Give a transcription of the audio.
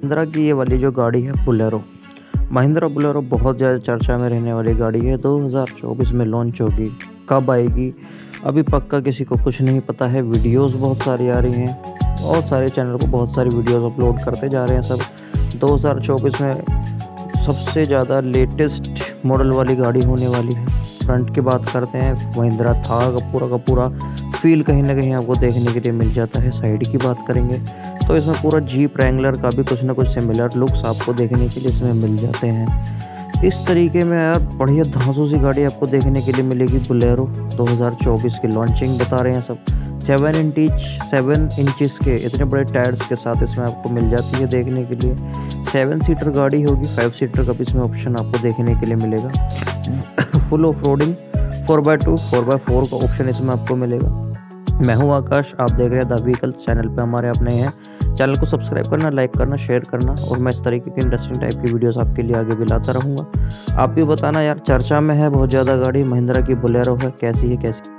महिंद्रा की ये वाली जो गाड़ी है बोलेरो, महिंद्रा बोलेरो बहुत ज़्यादा चर्चा में रहने वाली गाड़ी है। 2024 में लॉन्च होगी, कब आएगी अभी पक्का किसी को कुछ नहीं पता है। वीडियोस बहुत सारी आ रही हैं, बहुत सारे चैनल को बहुत सारी वीडियोस अपलोड करते जा रहे हैं सब। 2024 में सबसे ज़्यादा लेटेस्ट मॉडल वाली गाड़ी होने वाली है। फ्रंट की बात करते हैं, महिंद्रा थार का पूरा फील कहीं ना कहीं आपको देखने के लिए मिल जाता है। साइड की बात करेंगे तो इसमें पूरा जीप रैंगलर का भी कुछ ना कुछ सिमिलर लुक्स आपको देखने के लिए इसमें मिल जाते हैं। इस तरीके में यार बढ़िया धांसू सी गाड़ी आपको देखने के लिए मिलेगी बोलेरो। 2024 की लॉन्चिंग बता रहे हैं सब। 7 इंचेस के इतने बड़े टायर्स के साथ इसमें आपको मिल जाती है देखने के लिए। 7 सीटर गाड़ी होगी, 5 सीटर का भी इसमें ऑप्शन आपको देखने के लिए मिलेगा। Full off roading 4x2 4x4 का ऑप्शन इसमें आपको मिलेगा। मैं हूं आकाश, आप देख रहे हैं द व्हीकल्स। चैनल पे हमारे अपने हैं, चैनल को सब्सक्राइब करना, लाइक करना, शेयर करना, और मैं इस तरीके की इंटरेस्टिंग टाइप की वीडियोस आपके लिए आगे भी लाता रहूँगा। आप भी बताना यार, चर्चा में है बहुत ज़्यादा गाड़ी महिंद्रा की बोलेरो है, कैसी है कैसी।